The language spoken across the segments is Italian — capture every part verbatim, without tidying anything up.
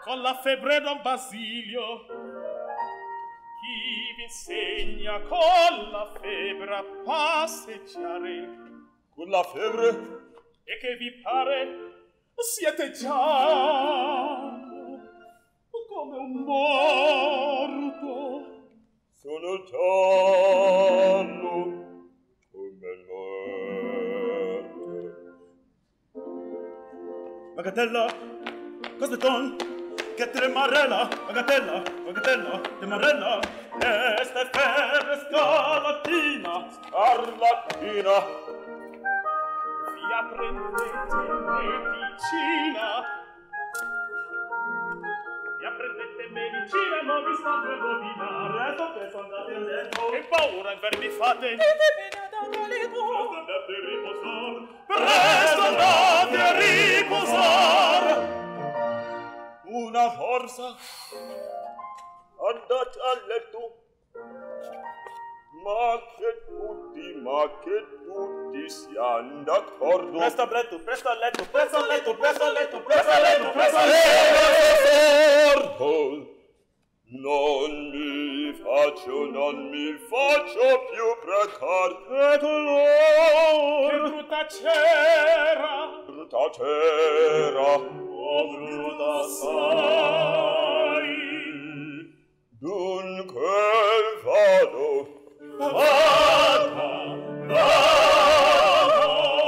con la febbre Don Basilio. Chi vi insegna con la febbre a passeggiare? Con la febbre? E che vi pare? Siete già come un morto. Sono giallo come l'arte. Bagatella, cos'eton? Che tremarella, bagatella, bagatella, tremarella. Este febbre scarlattina, scarlattina. Via prendete medicina. Via prendete medicina, non vi state rovinare. Resto presto andate a letto. Che paura inverni fate? E che pena date a letto. Presto andate a riposar. Presto andate a riposar. Una forza. Andate a letto. Ma che tutti, ma che tutti siano d'accordo. Presto a letto, presto a letto, presto a letto, presto a letto, presto a letto, presto a letto. Non mi faccio, non mi faccio più precar che dolore. Che brutta cera. Brutta cera. Oh, brutta sai. Dunque vado. Vada, vada.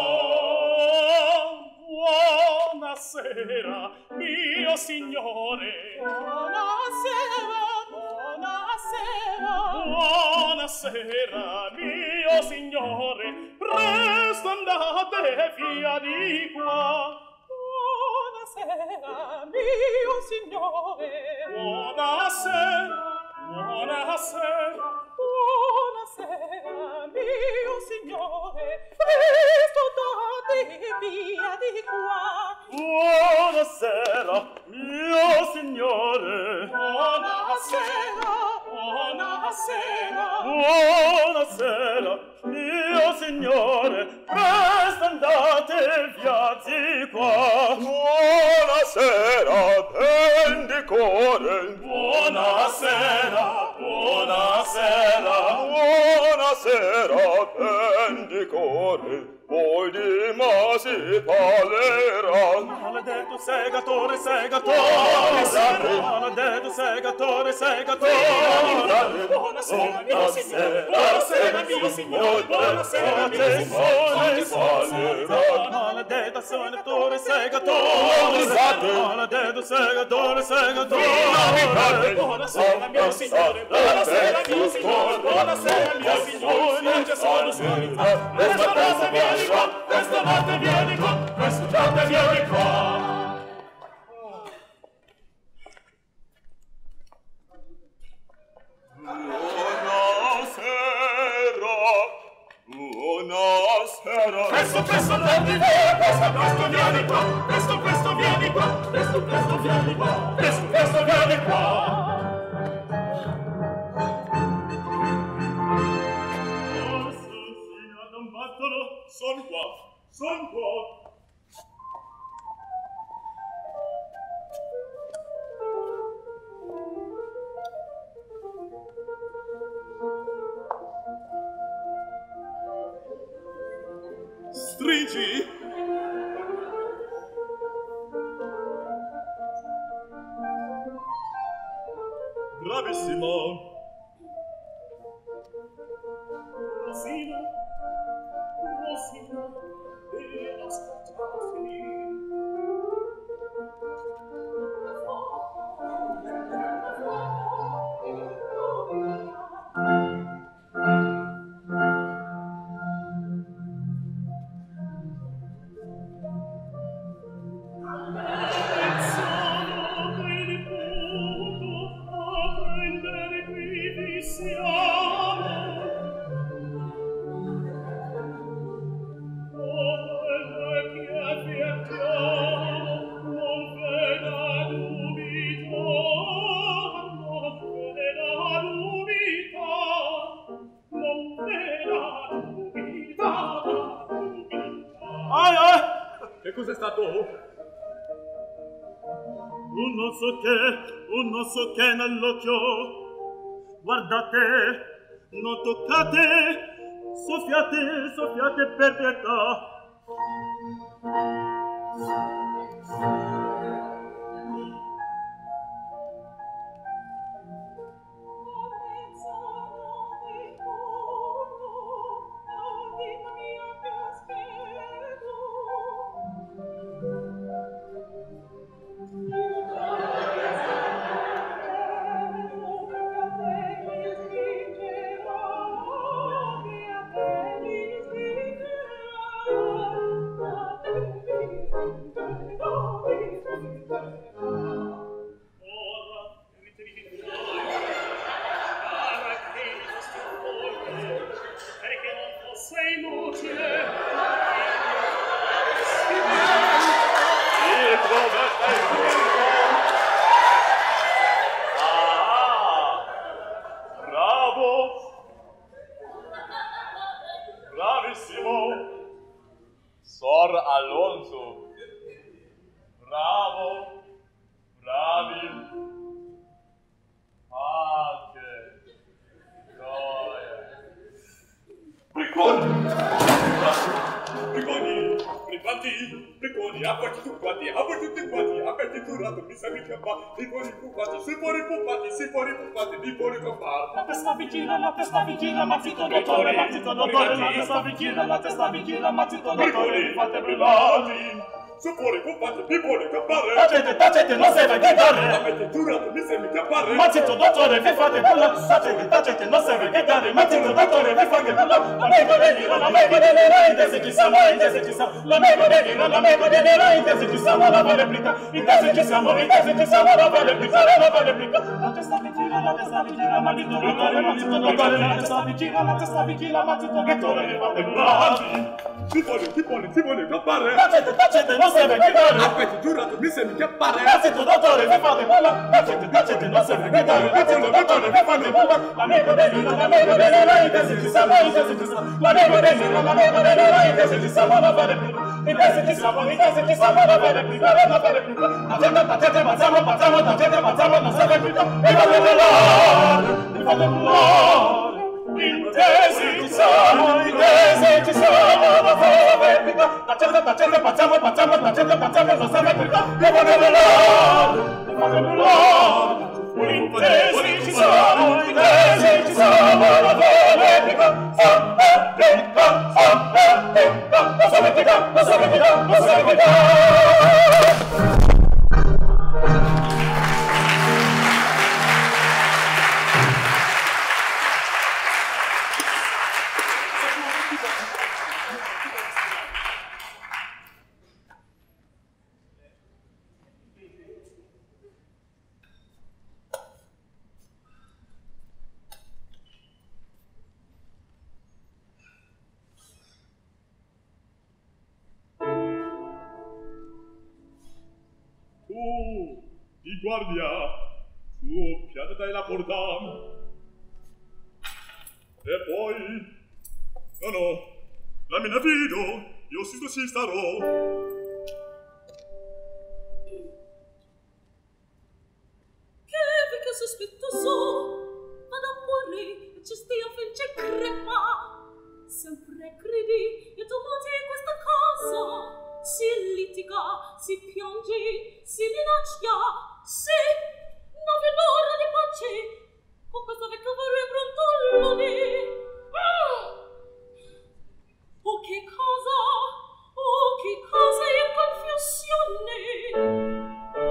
Buonasera, mio signore. Buonasera, buonasera. Buonasera, mio signore. Presto andate via di qua. Buonasera, mio signore. Buonasera, buonasera. Buonasera, mio signore. Presto andate via di qua. Buonasera, mio signore. Buonasera, buonasera. Buonasera, mio signore. Presto andate via di qua. Buonasera, ben di cuore. Buonasera, buonasera. Buonasera, ben di cuore. Poi di masi parlerà. Maledetto segatore, segatore. Maledetto segatore, segatore. Buonasera, mio signore. Buonasera, mio signore. Buonasera, mio signore. Maledetto segatore, segatore. Maledetto segatore, segatore. Buonasera, mio signore. Buonasera, mio signore. Buonasera, mio signore. Non c'è solo sera. Questa notte vieni qua. Questa notte vieni qua. Questa notte vieni qua. Buonasera. Presto, presto, vieni qua. Presto, presto, vieni qua. Presto, presto, vieni qua. Presto, presto, vieni qua. Presto, presto, vieni qua. Son qua, son qua. Stringi. Bravissimo. Rosina. Rosina, e ascoltatemi. Sono qui di punto a prendere qui vi siamo. Ai ai! Che cos'è stato? un non so che, un non so che nell'occhio. Guardate, non toccate, soffiate, soffiate per pietà. Sor Alonso. Bravo. Bravi. Pace. Gioia. Bricconi. Bricconi. Bricconi. Bricconi. Aperti tu quanti. Aperti tutti quanti. Aperti tu rato. Mi sa mi chiampa. I fuori puppati. Si fuori puppati. Si fuori puppati. Di fuori compar. La testa vigila, la testa vigila, mazzito dottore, mazzito dottore, la testa vigila, la testa vigila, mazzito dottore, vi fate brillati. Su fuori puppati, di fuori compare. Tacete, tacete, non serve gridare. Avete giurato, mi sembri chiappare. Mazzito dottore, vi fate brillati. Tacete, tacete, non serve gridare. Mazzito dottore, vi fate brillati. L'amico dell'ira, l'amico dell'ira, intesi ci siamo, intesi ci siamo. L'amico dell'ira, l'amico dell'ira, intesi ci siamo, la va replica. Intesi ci siamo, intesi ci siamo, la va replica, la va replica. La testa vigila, la testa vigila, mazzito dottore, mazzito dottore, la testa vigila, la testa vigila, mazzito dottore, vi fate brillati. Si vuole, si vuole, si vuole chiappare. Tacete, tacete, non serve gridare. Avete giurato, mi sembri chiappare. Mazzito dottore, vi fate brillati. Tacete, tacete, non serve gridare. Mazzito dottore, vi fate brillati. L'amico dell'ira, l'amico dell'ira, intesi ci siamo, intesi ci siamo. L'amico dell'ira, l'amico dell'ira, intesi ci siamo, la va replica. Intesi ci siamo, intesi ci siamo, la va replica, la va replica. Tacete, tacete, mazziamo, mazziamo, tacete, mazziamo, non serve gridare. Vi fate brillati, vi fate brillati. Intesi ci siamo, intesi ci siamo, la va replica. Tacete, tacete, mazziamo, mazziamo, tacete, mazziamo, non serve gridare. Vi fate brillati, vi fate brillati. Intesi ci siamo, intesi ci siamo, la va replica. Ah, ah, replica, ah, ah, replica. Non serve gridare, non serve gridare, non serve gridare. Tu, di guardia, tu piantati la porta. E poi, no, no, la mia vido, io si ci starò. Che vecchio sospettoso, vado a porre e ci stia fece crepa. Sempre credi e domoti questa cosa. Si litiga, si piange, si minaccia, sì, non v'è l'ora di pace, con questo vecchio vorrei brontolone. Ah! Oh, che cosa, oh, che cosa in confusione.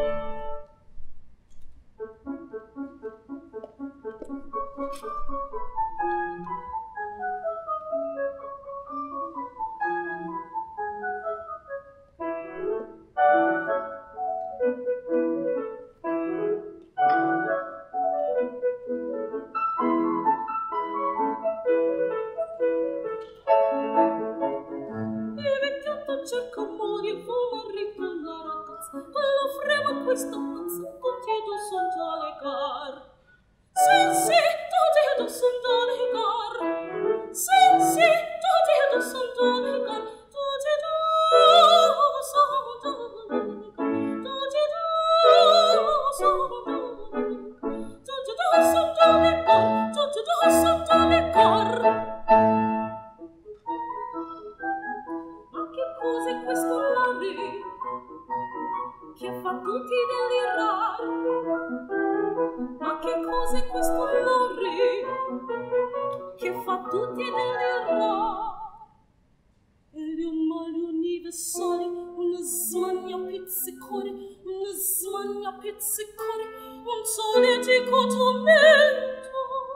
Cerco modi e fu marrito la ragazza, quello frema questa pazza, con Tito son già le car. Sì, sì, tu Tito son già le car. Sì, sì, tu Tito son già le car. Tu Tito son già le car. Tu Tito cos'è questo lorri che fa tutti delirare? Egli un male universale, un smania pizzicore, un smania pizzicore, un soletico tormento.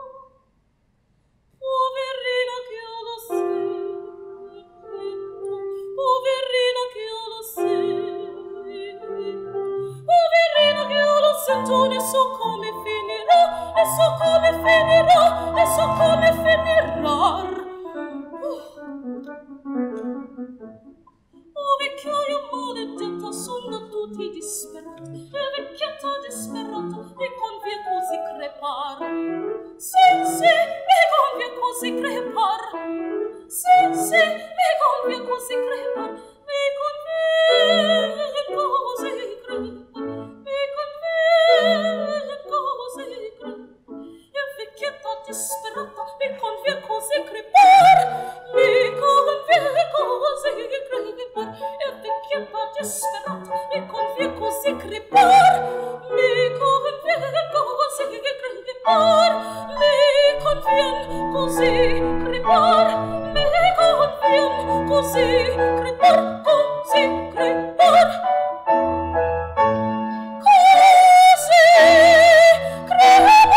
Poverina che io lo sento, poverina che io lo sento, poverina che io lo sento, ne so come finirà, ne so come finirà, ne so come finirà. Oh, vecchiaia maledetta, sono tutti disperati, e vecchietta disperata, mi convie così crepar. Sì, sì, mi convie così crepar. Sì, sì, mi convie così crepar. Mi convie così crepar. Mi convie così crepar. E vecchietta disperata, mi convie così crepar. Mi convie così crepar. E vecchietta disperata, mi convie così crepar. Mi convie così crepar. Mi convien così crepar. Mi convien così crepar. Così crepar. Così crepar.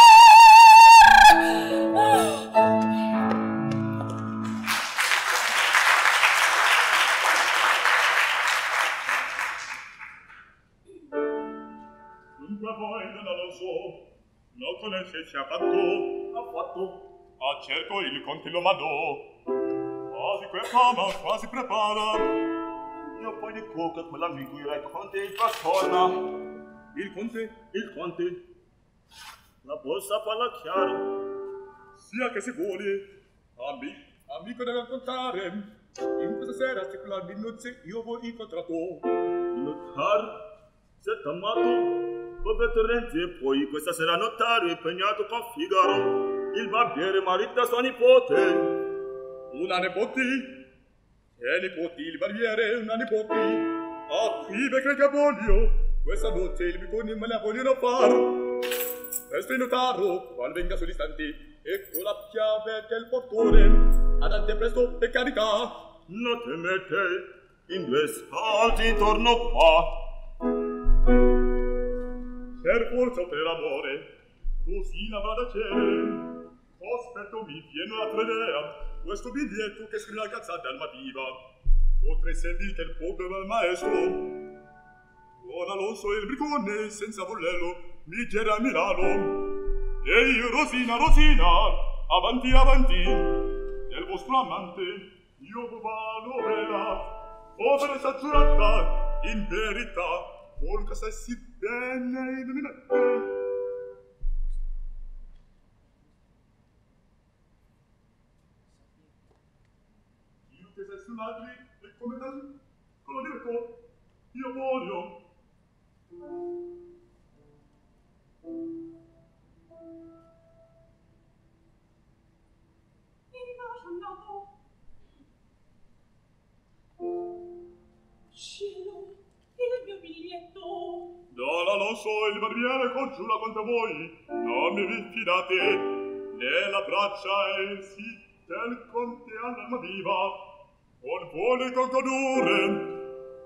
Dunque voi non lo so, lo conoscete affatto, affatto, a certo il conte lo mandò, quasi prepara, quasi prepara. Io poi di coca quell'amico il conte il pastorna, il conte, il conte, la borsa parla chiaro, sia che si vuole, amico, amico deve raccontare, in questa sera secolare di nozze io voi incontrato, notar, siete amato, Bove Torrenti e poi questa sera notario impegnato con Figaro, il barbiere marita sua nipote. Una nipoti? E nipoti, il barbiere, una nipoti. Ah, qui becca che voglio, questa notte il biconi me la vogliono far. Questo è notaro, quando venga sull'istante, ecco la chiave del portone. Andate presto, per carità. Non temete, in due salti intorno qua. Per forza o per amore, così l'avrà da chiedere. Aspetto mi viene la tredea, questo biglietto che scrive la cazzata Almaviva. Potrei servire che il povero al maestro. Buon Alonso e il bricone, senza volerlo, mi gira a Milano. Ehi, Rosina, Rosina, avanti, avanti, del vostro amante, io vado bella, poverezza giurata, in verità, Volca sei sì bene illuminata. Io che sei su l'altri e come tal, con lo diretto, io voglio. Cielo, il mio biglietto. Don Alonso, il barbiere congiura contro voi, non mi vi fidate, nella braccia è il sì del conte all'Almaviva, con vuole concludere.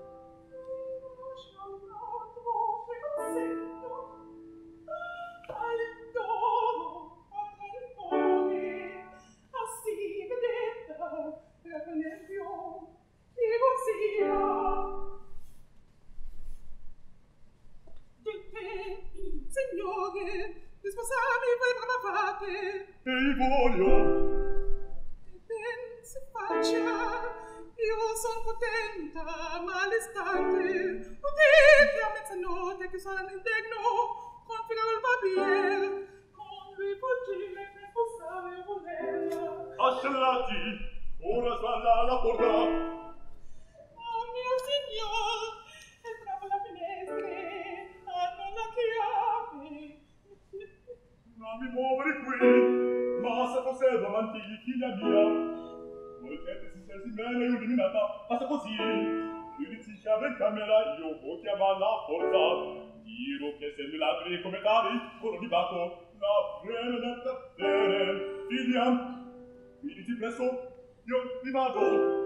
Signore, di sposarmi voi bravate. Ehi, voglio. Ben si faccia, io son contenta, ma all'istante, udite a mezzanotte che sarà l'indegno, con filo il barbier, con lui fuggire per sposare volerla. Ascellati, ora sballa la porta. Oh mio signor, entravo alla finestra, hanno la chiave. Non mi muovere qui, ma se fosse davanti, figlia mia. Voi siete si sensi bene illuminata, passa così. Chiuditi chiave in camera, io può chiamare la forza. Dirò che se mi ladri come tali, corro di bato, La benedetta bene, figliam, finiti presto, io vi vado.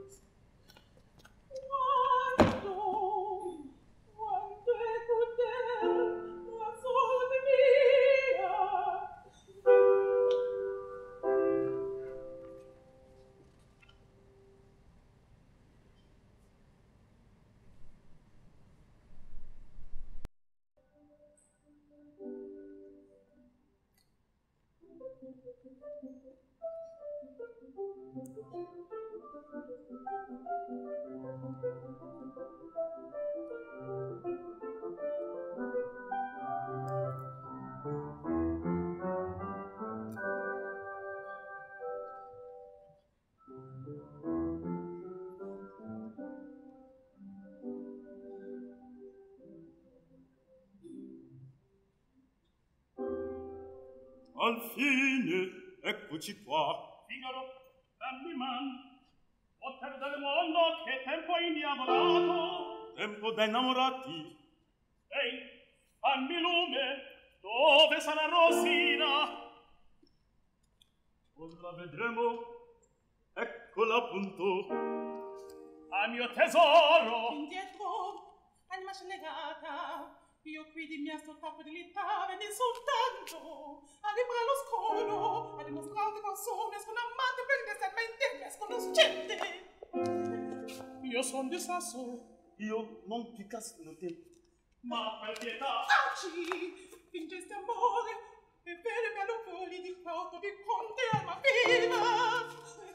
Al fine, eccoci qua. Figaro, dammi man. Poter del mondo, che tempo indiavolato. Tempo da innamorati. Ehi, fammi lume. Dove sarà Rosina? Ora vedremo. Eccola appunto. A mio tesoro. Indietro, anima scenegata. Io qui di mia soltanto dilettare di soltanto a riparare lo scono, a dimostrare con sono sono amante per desamente sconoscente. Io son di sasso. Io non ti casno te. Ma per pietà. Taci, fingeste amore e vere me lo voli di quanto vi conte alma viva.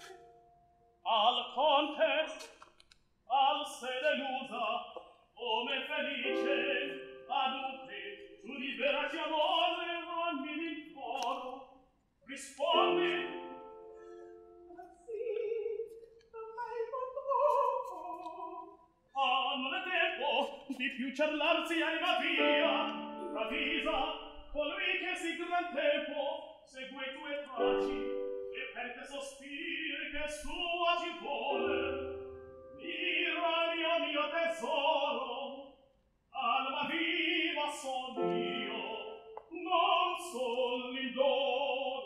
Al conte, al se delusa, come felice, adunque, tu liberati amore, dammi l'inforo, rispondi. Ma sì, non mai potrò. Ah, non è tempo, di più ciarlarsi anima via, ravvisa, colui che si gran tempo, segue i tuoi tracci, e per te sospiri che sua ci vuole. Mira, mio, mio tesoro, alma viva son io, non son l'indoro.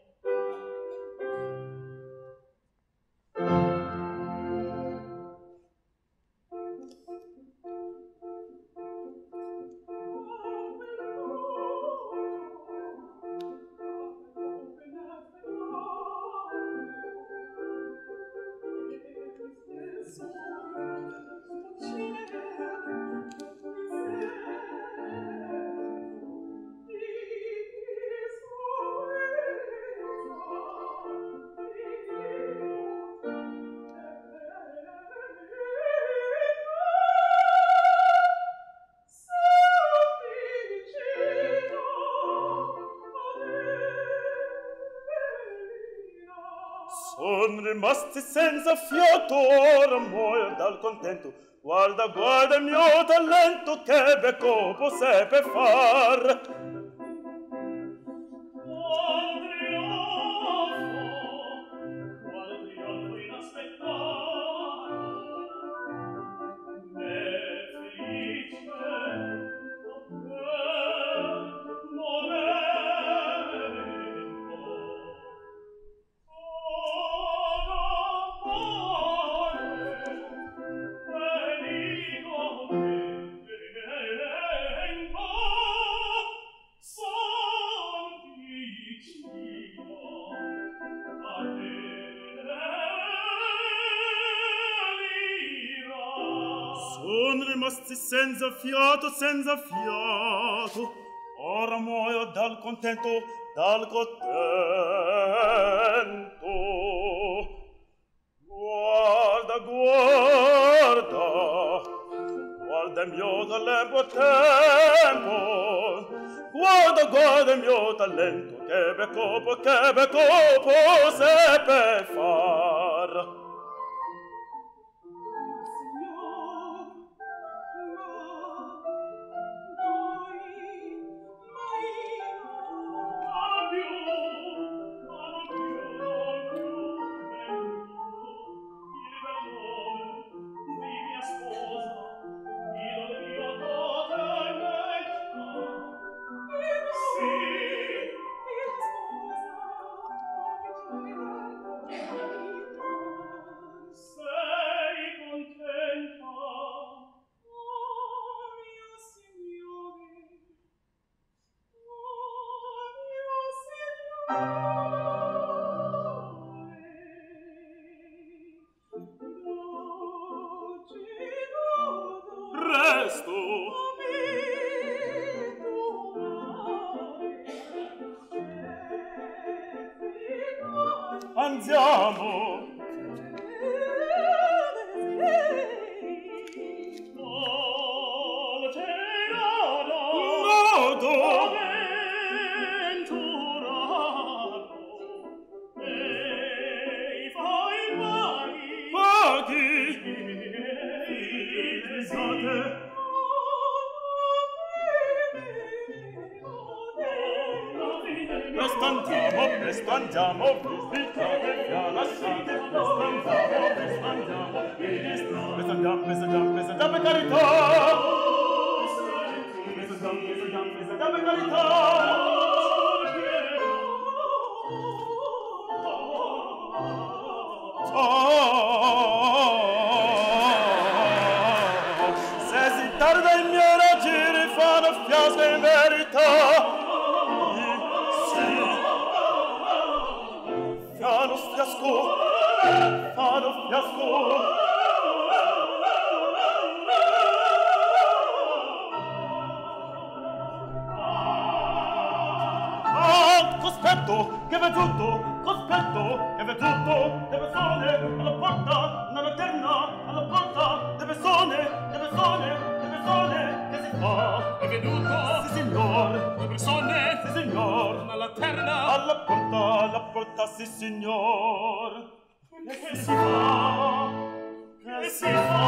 Son rimasti senza fiato, ora muoio dal contento. Guarda, guarda il mio talento, che becco posepe far. Senza fiato, senza fiato, ora muoio dal contento, dal contento. Guarda, guarda, guarda il mio talento tempo, guarda, guarda il mio talento, che becco, che becco seppe far. Sì, Presto! Andiamo! Andiamo, visitate, via lasciate, presto andiamo, presto andiamo, presto andiamo, presto andiamo, presto andiamo, per carità! Presto andiamo, presto andiamo, presto andiamo, per carità! Oh, se si tarda i miei raggiri fanno fiasco in verità! Fanno fiasco, fanno fiasco. Ah, cospetto, che v'è tutto, cospetto, che v'è tutto, le persone alla porta, una lanterna alla porta, le persone, le persone, le persone, che si fa? È venuto? Sì, signor. Le persone? Sì, signor. Una lanterna? Alla porta, alla porta, sì, signor. Che si fa? Che si fa?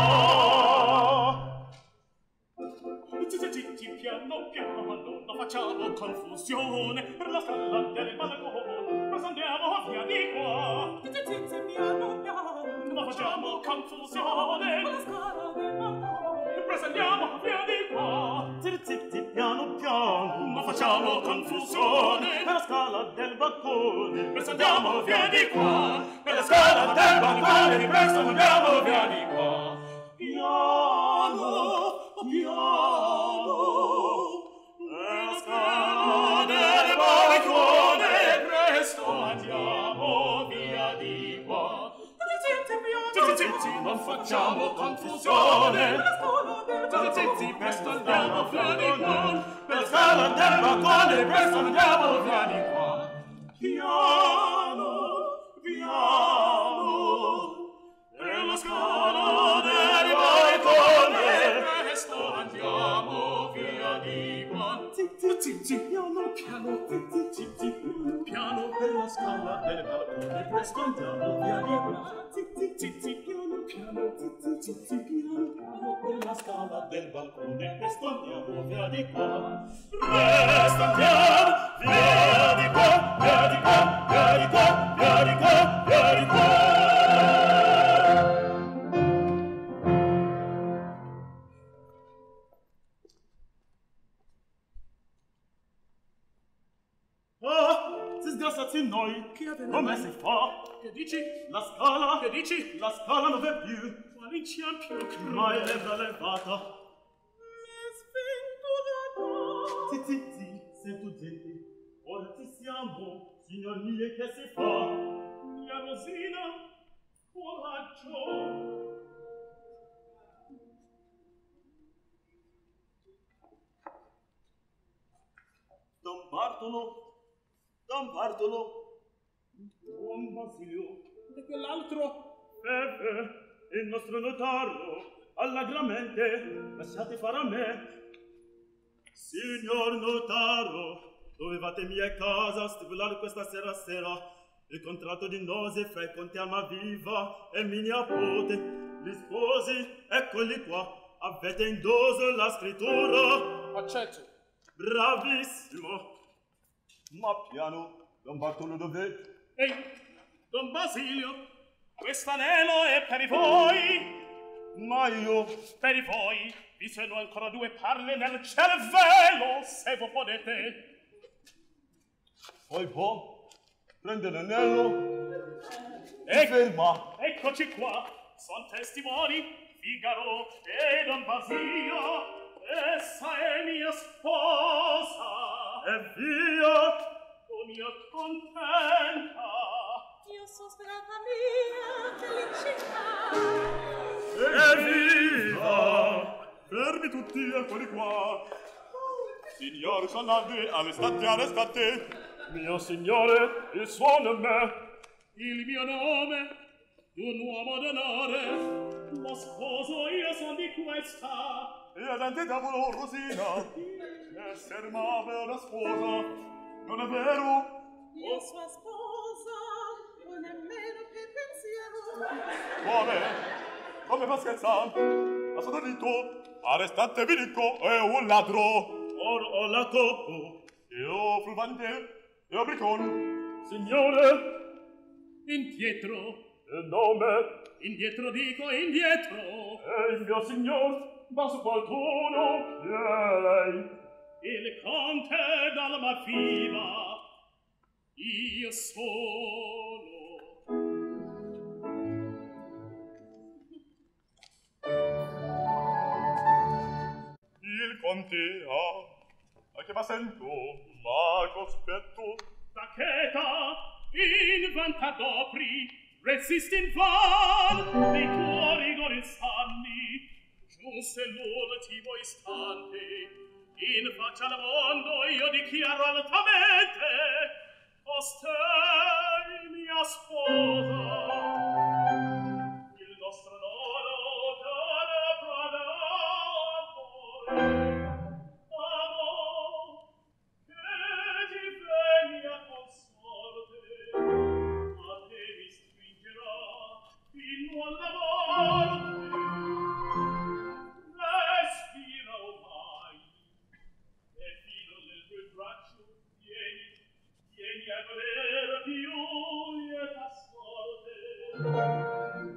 Zitti, piano, piano, non facciamo confusione per la strada del balcone. Cosa andiamo via di qua? Zitti, piano, piano, non facciamo confusione per la scala del balcone. Presto andiamo via di qua. Zitti, piano, piano, non facciamo confusione per la scala del balcone. Presto andiamo via di qua. Per la scala del balcone. Presto andiamo via di qua. Piano, piano, per la scala del balcone. Presto andiamo via di qua. Zitti, zitti, non facciamo confusione. Zitti, zitti, presto andiamo via di qua. Per la scala del balcone. Presto andiamo via di qua. Piano, piano, per la scala del balcone. Presto andiamo via di qua. Zitti, zitti, piano, piano, zitti, zitti, piano, per la scala del balcone. Presto andiamo via di qua. Zitti, zitti, piano, piano, zitti, zitti, piano, piano, per la scala del balcone. Presto andiamo via di qua. Presto andiamo via di qua, via di qua, via di qua, via di qua, via di qua. Ah, si sgrassati noi. Che avete Come si fa? Che dici? La scala? Che dici? La scala non è più. Quali ciampi Ma è levata levata. Sì, sì, sì, sento gente. Ora ci siamo, signor mio, che si fa? Mia Rosina, coraggio. Don Bartolo, Don Bartolo, Buon Basilio. E quell'altro? Eh, eh, il nostro notario, allegramente, lasciate fare a me. Signor notario, dovevate mia casa stipulare questa sera sera il contratto di nozze fra i conti Almaviva e mia nipote, gli sposi, eccoli qua, avete indosso la scrittura. Accetto. Bravissimo. Ma piano, Don Bartolo dov'è? Ehi, Don Basilio, quest'anello è per voi. Ma io... Per voi vi sono ancora due parle nel cervello, se voi potete. Poi può, prende l'anello e Ec- ferma. Eccoci qua, son testimoni, Figaro e Don Basilio. Essa è mia sposa. E via. mia contenta. Io son sperata mia felicità. Evviva! Fermi tutti, eccoli qua. Signore Salade, arrestate, arrestate. Mio signore, il suo nome. Il mio nome, d'un uomo d'onore. Ma sposo io son di questa. E adante tavolo, Rosina. Esser m'ave una sposa, non è vero? Io sua sposa, non è meno che pensiero. Come? Come fa scherzare? Ma sono detto, arrestate vi dico, è un ladro. Or ho la tocco. Io fulvante, io bricon. Signore, Indietro, il nome indietro dico, indietro. è il mio signor, ma su qualcuno lei. Il conte d'Alma Fiva, io sono. Il conte ha, a che va sento, ma cospetto. Taccheta, in vantadopri, resist in van, nei tuoi rigori insanni, giunse l'ultimo istante. In faccia al mondo io dichiaro altamente, costei mia sposa. Il nostro loro cane prada amore, amor, che ti vegna consorte, a te mi stringerà il nuovo amor. Respira ormai, e fino nel tuo braccio vieni, vieni a godere più lieta sorte.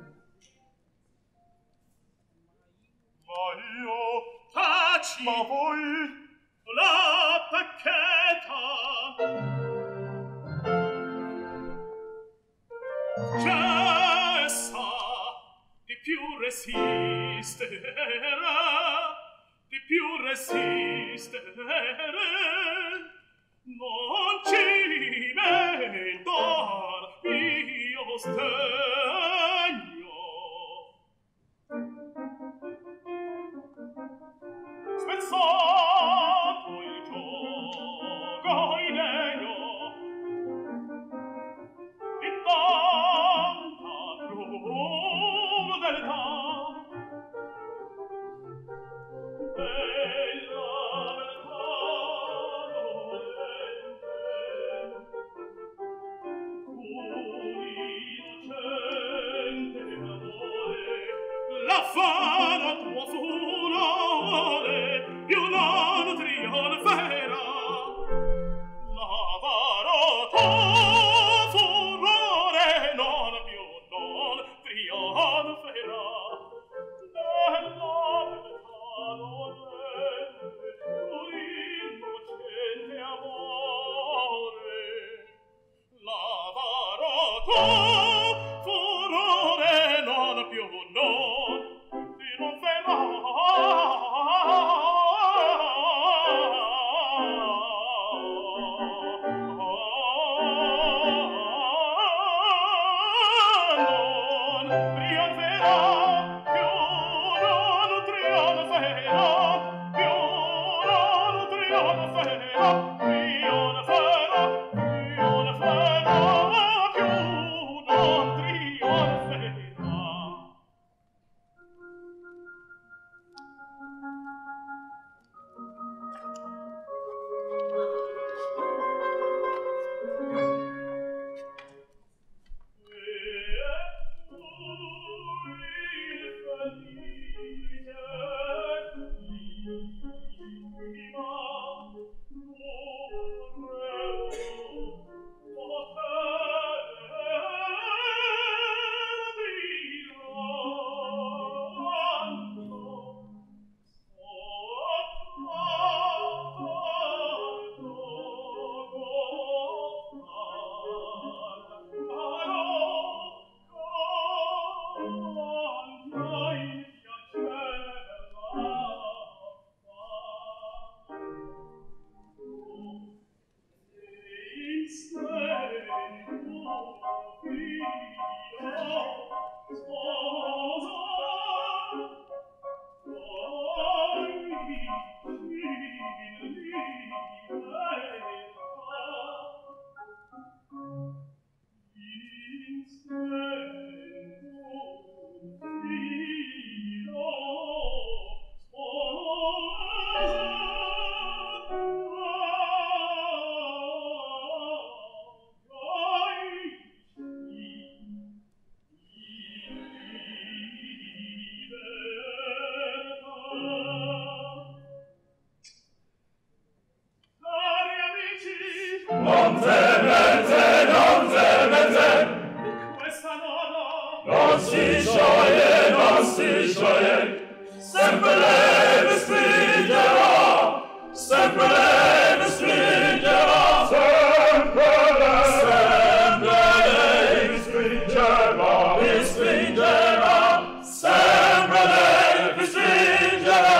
Ma io, Taci, ma voi, la tacchetta. Cessa, di più resistere, di più resistere, non ci mentor io stegno. Spezzato il gioco indegno, di tanta crudeltà, bella beltà dolente, un innocente amore, la fara tua furore più non trionferà. L'avaro tuo furore non più non trionferà. Bella beltà dolente, un innocente amore, l'avaro tuo furore non più non trionferà. Oh non zemenze, non zemenze. Questa nona non si scioglie, non si scioglie, sempre lei mi stringerà, sempre lei mi stringerà, sempre lei, sempre lei mi stringerà, mi stringerà, sempre lei mi stringerà.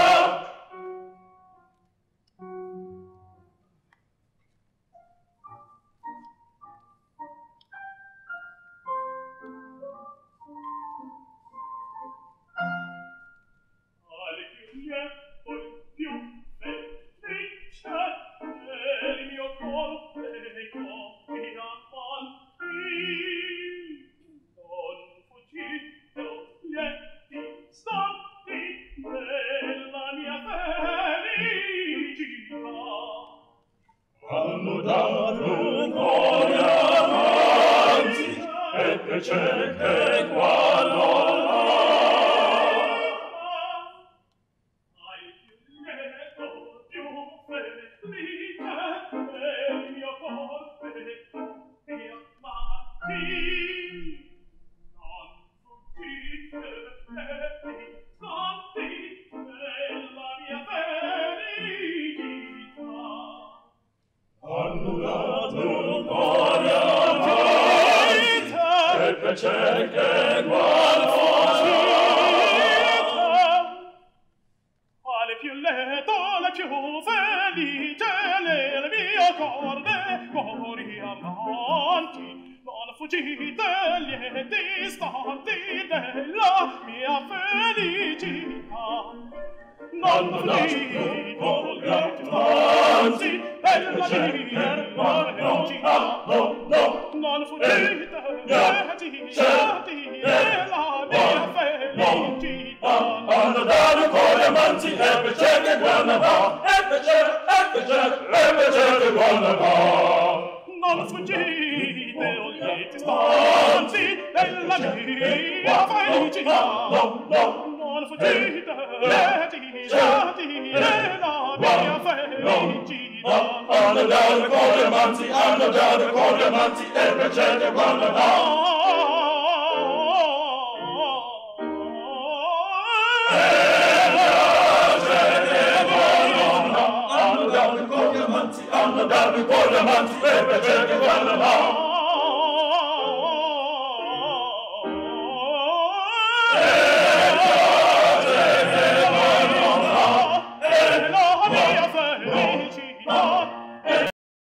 Hanno dato cuore avanti e per cerche qua non hai più lieto, più felice del mio corpo e amati. Non fuggite e santi nella mia felicità. Hanno dato cuore avanti e per cerche guardate. Quale più lieto, la più felice nel mio cuore, cuori amanti. Non fuggite lieti stanti della mia felicità. Non fuggite lieti stanti della mia felicità. Non fuggite lieti stanti della mia felicità. Hanno dato cuore amanti e per cerche buona va, e per cerche, e per cerche, e per cerche buona va. Non fuggite lieti stanti della mia felicità. Non fuggite lieti stanti della mia felicità. Hanno dato cuore amanti, hanno dato cuore amanti e per cerche buona va. Hanno dato cuore amanti e per cerche buona va.